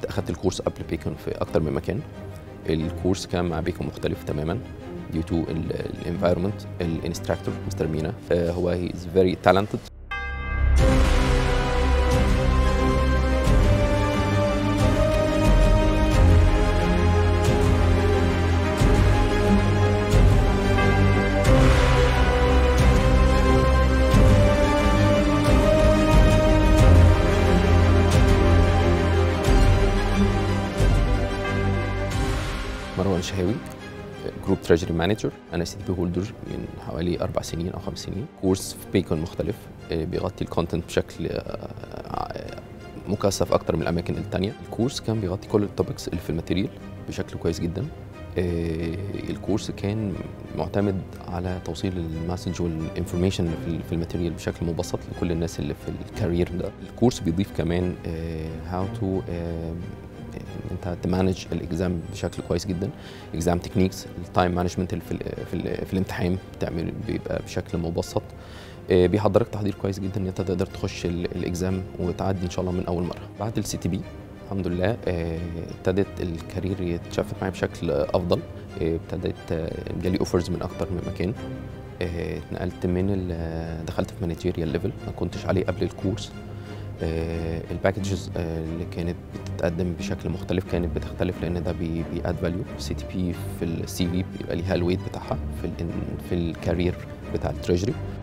اخدت الكورس قبل بيكون في اكتر من مكان. الكورس كان مع بيكون مختلف تماما due to الانفايرمنت. الانستراكتور مستر مينا هو he is very talented. مروان الشهاوي جروب تريجري مانجر. انا CTP هولدر من حوالي 4 سنين او 5 سنين. كورس في بيكون مختلف بيغطي الكونتنت بشكل مكثف اكتر من الاماكن الثانيه. الكورس كان بيغطي كل التوبكس اللي في الماتيريال بشكل كويس جدا. الكورس كان معتمد على توصيل المسج والانفورميشن في الماتيريال بشكل مبسط لكل الناس اللي في الكارير ده. الكورس بيضيف كمان هاو تو انت تمانج الاكزام بشكل كويس جدا. اكزام تكنيكس، التايم مانجمنت اللي في الامتحان بيبقى بشكل مبسط. بيحضرك تحضير كويس جدا ان انت تقدر تخش الاكزام وتعدي ان شاء الله من اول مره. بعد الCTP الحمد لله ابتدت الكارير يتشفت معايا بشكل افضل. ابتدت جالي اوفرز من اكتر من مكان. اتنقلت دخلت في مانجيريال ليفل ما كنتش عليه قبل الكورس. الباكجز اللي كانت بتتقدم بشكل مختلف كانت بتختلف لان ده بياد فاليو. CTP في الCV بيبقى ليها الويت بتاعها في الكارير بتاع التريجري.